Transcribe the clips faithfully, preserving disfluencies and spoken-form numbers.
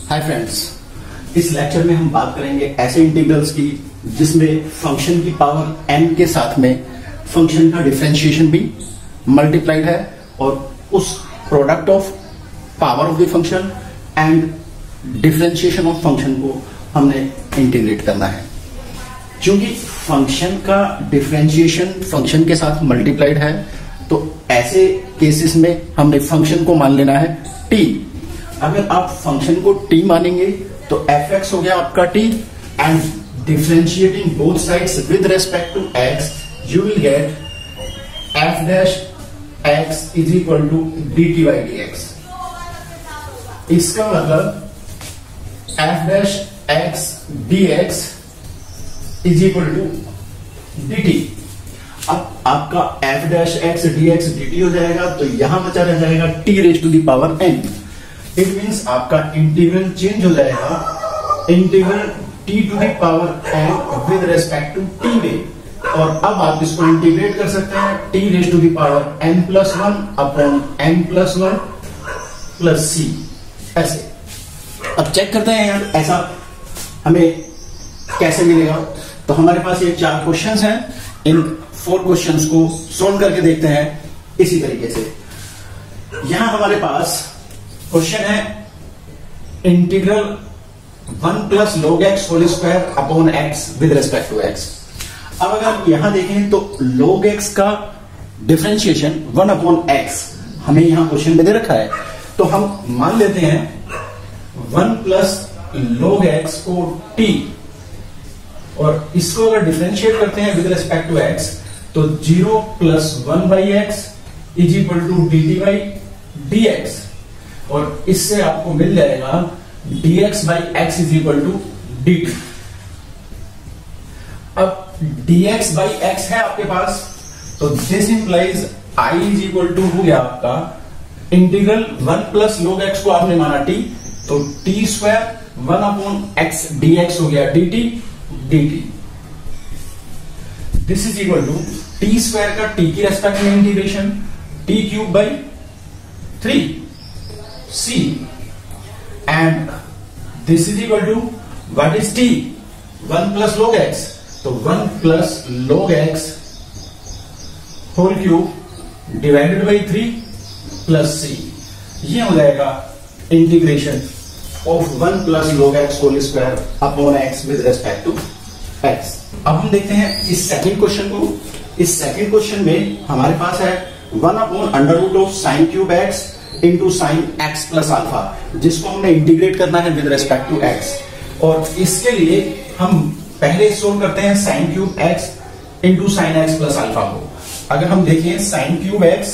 Hi friends, इस lecture में हम बात करेंगे ऐसे इंटीग्रल्स की जिसमें फंक्शन की पावर n के साथ में फंक्शन का डिफरेंशिएशन भी मल्टीप्लाइड है और उस product of power of the function and differentiation of function को हमने इंटीग्रेट करना है। क्योंकि फंक्शन का डिफरेंशिएशन फंक्शन के साथ मल्टीप्लाइड है तो ऐसे केसेस में हमने फंक्शन को मान लेना है t। अगर आप फंक्शन को t मानेंगे तो f(x) हो गया आपका t and differentiating both sides with respect to x you will get f dash x is equal to dt by dx। इसका मतलब f dash x dx is equal to dt। अब आपका f dash x dx dt हो जाएगा तो यहां बचा रह जाएगा t raise to the power n। It means आपका इंटीग्रल चेंज हो जाएगा integral t to the power n with respect to t में, और अब आप इसको इंटीग्रेट कर सकते हैं t raise to the power n plus one upon n plus one plus c। ऐसे अब चेक करते हैं यार ऐसा हमें कैसे मिलेगा। तो हमारे पास ये चार क्वेश्चंस हैं, इन फोर क्वेश्चंस को सॉल्व करके देखते हैं इसी तरीके से। यहां हमारे पास क्वेश्चन है integral one plus log x whole square upon x with respect to x. अब अगर आप यहां देखें तो log x का डिफरेंशिएशन वन अपॉन एक्स हमें यहां क्वेश्चन में दे रखा है, तो हम मान लेते हैं वन प्लस log x को t और इसको अगर डिफरेंशिएट करते हैं विद रेस्पेक्ट टू x तो zero plus one by x is equal to D T by D x, और इससे आपको मिल जाएगा dx by x is equal to dt। अब dx बाई एक्स है आपके पास तो this implies i is equal to हो गया आपका integral one plus log x को आपने माना t तो t square one upon x dx हो गया dt dt। This is equal to t square का t की रेस्पेक्ट में integration t cube by three c and this is equal to what is t one plus log x तो one plus log x whole cube divided by three plus c। ये हो जाएगा integration of one plus log x whole square upon x with respect to x। अब हम देखते हैं इस second question को। इस सेकंड क्वेश्चन में हमारे पास है one upon under root of sine cube x into sine x plus alpha, जिसको हमने इंटीग्रेट करना है विद रेस्पेक्ट टू एक्स। और इसके लिए हम पहले सोल्व करते हैं sine cube x into sine x plus alpha को। अगर हम देखें sine cube x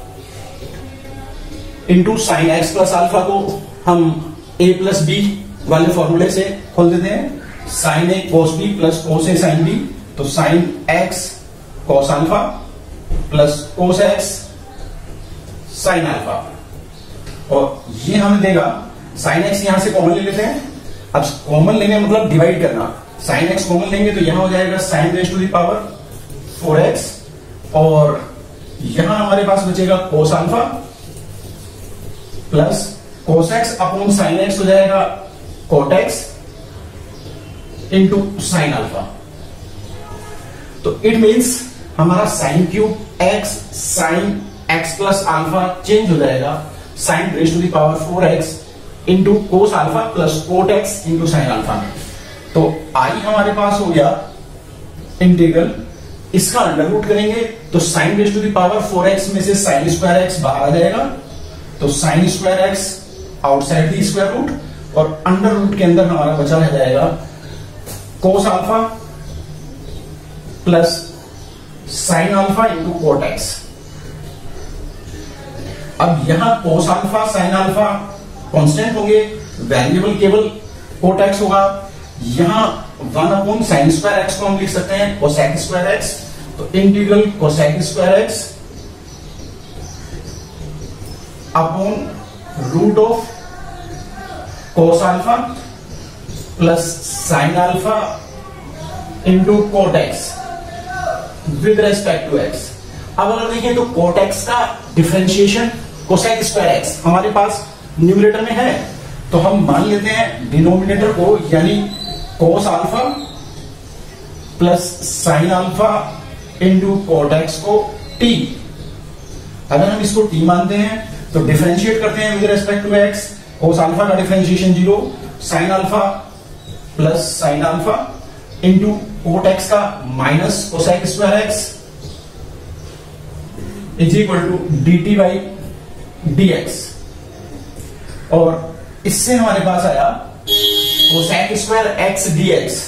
into sine x plus alpha को हम a प्लस बी वाले फॉर्मूले से खोल देते हैं। Sine A cos B plus cos A sine B, तो sine x cos alpha plus cos x sine alpha, और ये हमें देगा साइन एक्स यहां से कॉमन ले लेते हैं। अब कॉमन लेने मतलब डिवाइड करना, साइन एक्स कॉमन लेंगे तो यहां हो जाएगा sine raise to the power four x, और यहां हमारे पास बचेगा cos alpha plus cos x upon sine x हो जाएगा cot x into sine alpha. तो इट मीन्स हमारा sine cube x sine x plus alpha change हो जाएगा sine raise to the power four x into cos alpha plus cot x into sine alpha में। तो आई हमारे पास हो गया integral, इसका अंडर रूट करेंगे तो sine raise to the power four x में से साइन स्क्वायर एक्स बाहर आ जाएगा, तो sine square x outside the square root, और अंडर रूट के अंदर हमारा बचा रह जाएगा cos alpha plus sine alpha into cot x. अब यहां cos alpha sine alpha constant होंगे, वेरिएबल केवल कोट एक्स होगा। यहां one upon sine square x को हम लिख सकते हैं कोसेक स्क्वायर एक्स, तो integral cosec square x upon root of cos alpha plus sine alpha into cot x with respect to x. अब अगर देखें तो कोट एक्स का डिफरेंशिएशन कोसेक स्क्वायर एक्स हमारे पास न्यूमरेटर में है, तो तो हम मान लेते हैं डिनोमिनेटर को, यानी cos alpha plus sine alpha into cot x को टी। अगर हम इसको टी मानते हैं तो डिफरेंशिएट करते हैं with respect to x. Cos alpha का differentiation zero, sine alpha plus sine alpha into cot x का minus cosec square x is equal to D T by D x. और इससे हमारे पास आया cosec square x d x,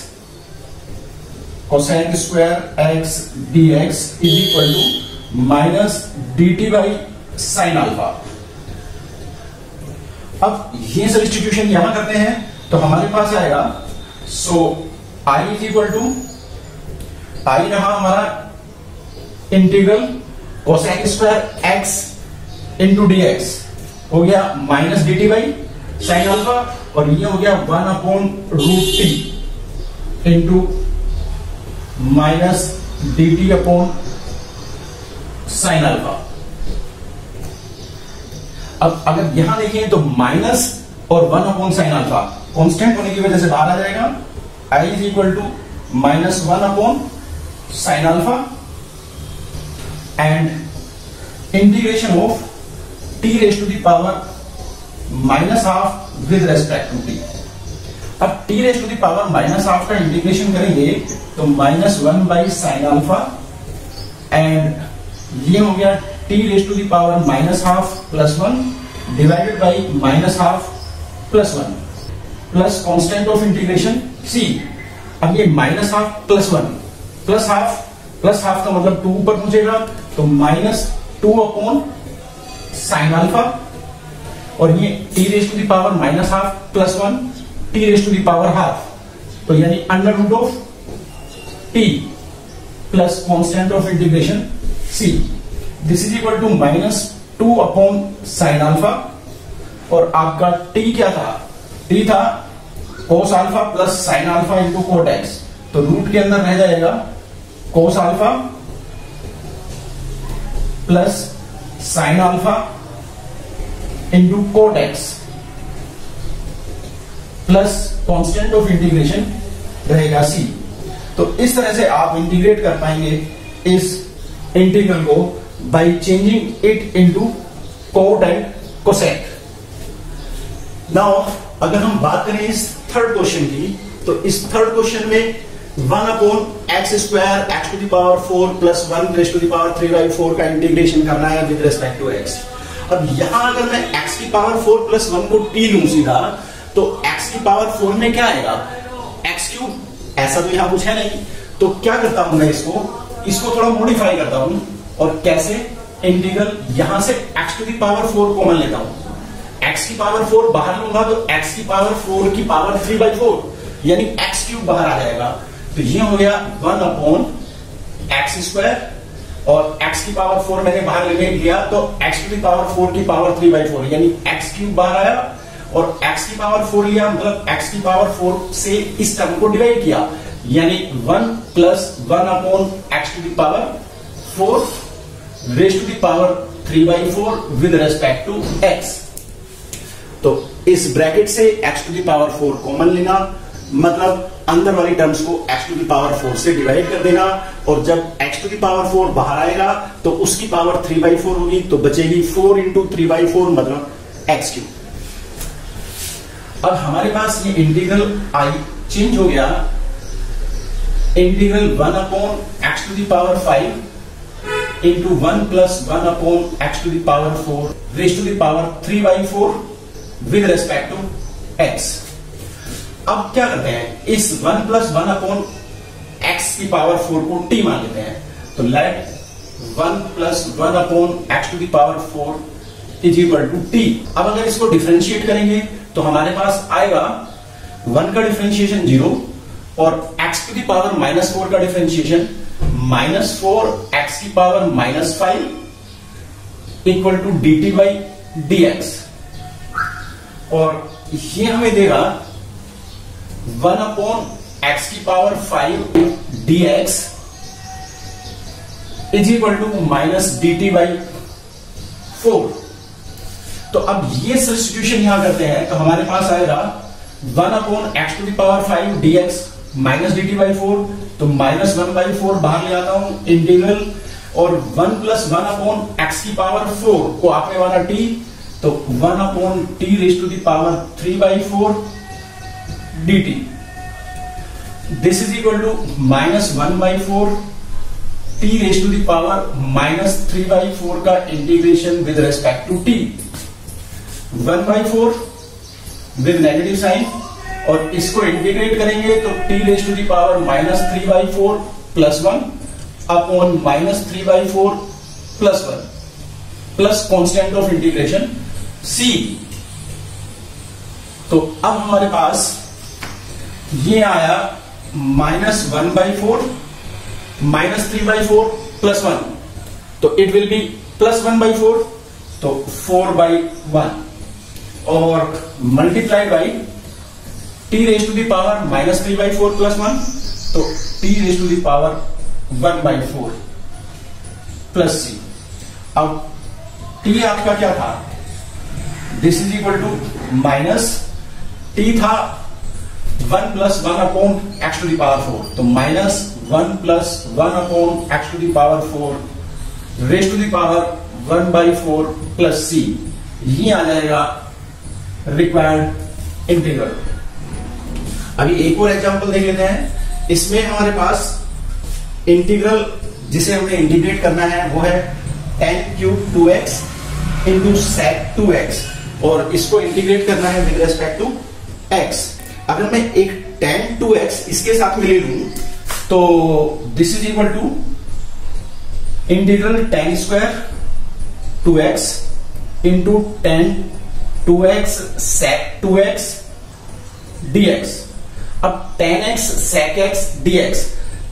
cosec square x d x is equal to minus D T by sine alpha. अब ये substitution यहां करते हैं तो हमारे पास आएगा, so I is equal to, I रहा हमारा integral cosec square x into d x हो गया minus D T by sine alpha, और ये हो गया one upon root t into minus D t upon sine alpha. अब अगर यहां देखें तो माइनस और one upon sine alpha constant होने की वजह से बाहर आ जाएगा। I is equal to minus one upon sine alpha and integration of t raise to the power minus half with respect to t. अब t raise to the power minus half का integration करेंगे तो minus one by sine alpha and ये हो गया t raise to the power minus half plus one divided by minus half plus one plus constant of integration c. अब ये minus half plus one plus half, plus half का मतलब two ऊपर पहुंचेगा तो minus two upon sine alpha, और ये t raise to the power minus half plus one t raise to the power half, तो यानी under root of t plus constant of integration c. This is equal to minus two upon sine alpha, और आपका t क्या था, t था cos alpha plus sine alpha into cot x, तो root के अंदर रह जाएगा cos alpha plus sine alpha into cot x plus constant of integration रहेगा सी। तो इस तरह से आप इंटीग्रेट कर पाएंगे इस इंटीग्रल को by changing it into cot and cosec. Now अगर हम बात करें इस थर्ड क्वेश्चन की, तो इस थर्ड क्वेश्चन में one upon x square x to the power four plus one raise to the power three by four का इंटीग्रेशन करना है विद रेस्पेक्ट टू एक्स। अब यहां अगर मैं x की पावर फोर प्लस वन को t लूं सीधा, तो x की पावर फोर में क्या आएगा, एक्स क्यूब, ऐसा तो यहां कुछ है नहीं। तो क्या करता हूं मैं, इसको इसको थोड़ा मॉडिफाई करता हूं, और कैसे, इंटीग्रल यहां से x to the power four common लेता हूं, x की पावर फोर बाहर लूंगा तो x की पावर फोर की पावर थ्री बाई फोर यानी एक्स क्यूब बाहर आ जाएगा। तो ये हो गया वन अपॉन एक्स स्क्वायर, और x की पावर फोर मैंने बाहर लेने लिया तो x to the power four की पावर थ्री बाई फोर यानी एक्स क्यूब बाहर आया, और x की पावर फोर लिया मतलब x की पावर फोर से इस टर्म को डिवाइड किया, यानी one plus one upon x to the power four raise to the power three by four with respect to x। तो इस ब्रैकेट से x to the power four common लेना, मतलब अंदर वाली टर्म्स को x to the power four से divide कर देना, और जब x to the power four बाहर आएगा तो उसकी पावर थ्री बाई फोर होगी, तो बचेगी four into three by four मतलब एक्स क्यूब। अब हमारे पास ये इंटीग्रल आई चेंज हो गया, integral one upon x to the power five into one plus one upon x to the power four raise to the power three by four with respect to x. अब क्या करते हैं, इस one plus one upon x की power four को t मान लेते हैं, तो let one plus one upon x to the power four is equal to t. अब अगर इसको डिफरेंशिएट करेंगे तो हमारे पास आएगा वन का डिफरेंशिएशन जीरो, और X to the power minus four का डिफरेंशिएशन माइनस फोर एक्स की power minus five equal to D T by D x, और ये हमें देगा वन अपॉन एक्स की power five D x is equal to minus D T by four. तो अब ये सब्स्टिट्यूशन यहां करते हैं तो हमारे पास आएगा one upon x to the power five D x minus D T by four, तो माइनस वन बाई फोर बाहर ले आता हूं इंटीग्रल, और one plus one upon x की पावर फोर को आपने माना टी, तो one upon t raise to the power three by four d t, this is equal to minus one by four t raise to the power minus three by four का integration with respect to t, one by four with negative sign, और इसको integrate करेंगे तो t raise to the power minus three by four plus one upon minus three by four plus one plus constant of integration c. तो अब हमारे पास ये आया minus one by four minus three by four plus one, तो it will be plus one by four, तो four by one, और multiplied by t raise to the power minus three by four plus one, तो t raise to the power one by four plus c. अब t आपका क्या था, this is equal to minus t था one plus one upon x to the power four, तो minus one plus one upon x to the power four raise to the power one by four plus c, ये आ जाएगा required integral. अभी एक और example देख लेते हैं। इसमें हमारे पास इंटीग्रल जिसे हमें इंटीग्रेट करना है वो है tan cube two x into sec two x, और इसको इंटीग्रेट करना है विद रेस्पेक्ट टू एक्स। अगर मैं एक टेन टू एक्स इसके साथ में ले लूं तो this is equal to integral tan square two x into tan two x sec two x d x. अब tan x sec x d x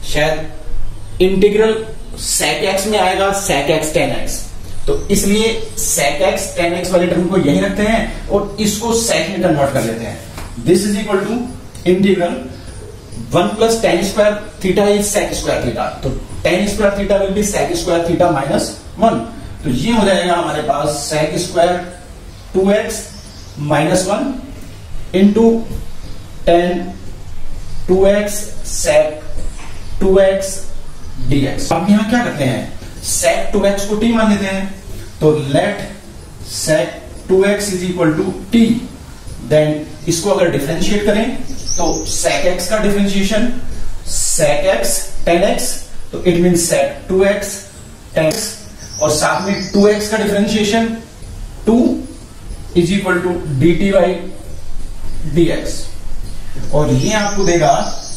शायद इंटीग्रल सेक एक्स में आएगा सेक एक्स टेन एक्स, तो इसलिए सेक एक्स टेन एक्स वाले term को यही रखते हैं और इसको सेक में कन्वर्ट कर लेते हैं। This is equal to integral one plus tan square theta is sec square theta, तो tan square theta will be sec square theta minus one, तो ये हो जाएगा हमारे पास sec square two x minus one into tan two x sec two x d x. अब यहां क्या करते हैं, सेक टू एक्स को टी मान लेते हैं, तो let sec two x is equal to T, then इसको अगर डिफरेंशिएट करें तो सेक एक्स का differentiation sec x tan x, तो it mean sec two x tan x, और साथ में टू एक्स का differentiation two is equal to D T by D x, और ये आपको देगा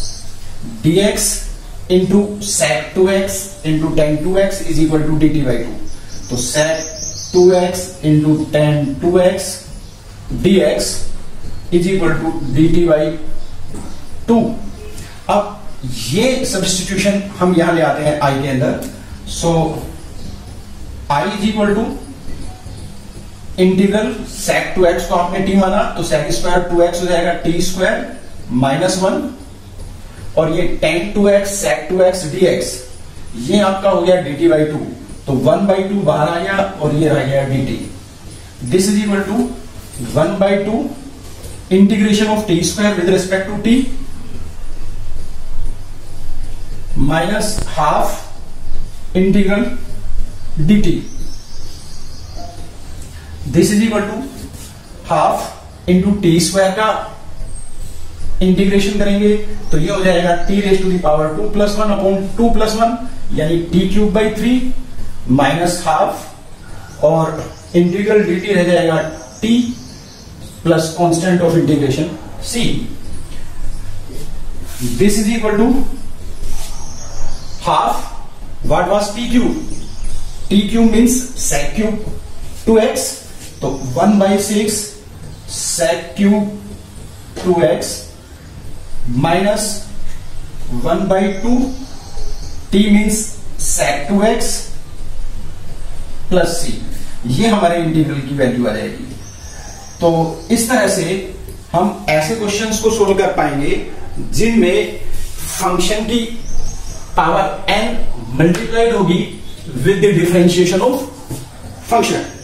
dx into sec two x into tan two x is equal to D T by two, तो sec two x into tan two x dx is equal to D T by two. अब ये substitution हम यहां ले आते हैं i के अंदर, so i is equal to integral sec two x को आपने टी माना, तो सेक स्क्वायर टू एक्स हो जाएगा टी स्क्वायर माइनस वन, और ये tan two x sec two x d x ये आपका हो गया डी टी बाई टू, तो वन बाई टू बाहर आ गया और ये रह गया d t. This is equal to one by two integration of t square with respect to t minus half integral d t, this is equal to half into t square का integration करेंगे तो ये हो जाएगा t raise to the power two plus one upon two plus one, यानी t cube by three minus half, और integral d t रह जाएगा t plus constant of integration c. This is equal to half what was t cube, t cube means sec cube two x, तो one by six sec cube two x minus one by two t means sec two x plus c, ये हमारे integral की value आ जाएगी। तो इस तरह से हम ऐसे क्वेश्चंस को सोल्व कर पाएंगे जिनमें फंक्शन की पावर n मल्टीप्लाइड होगी with the differentiation of function.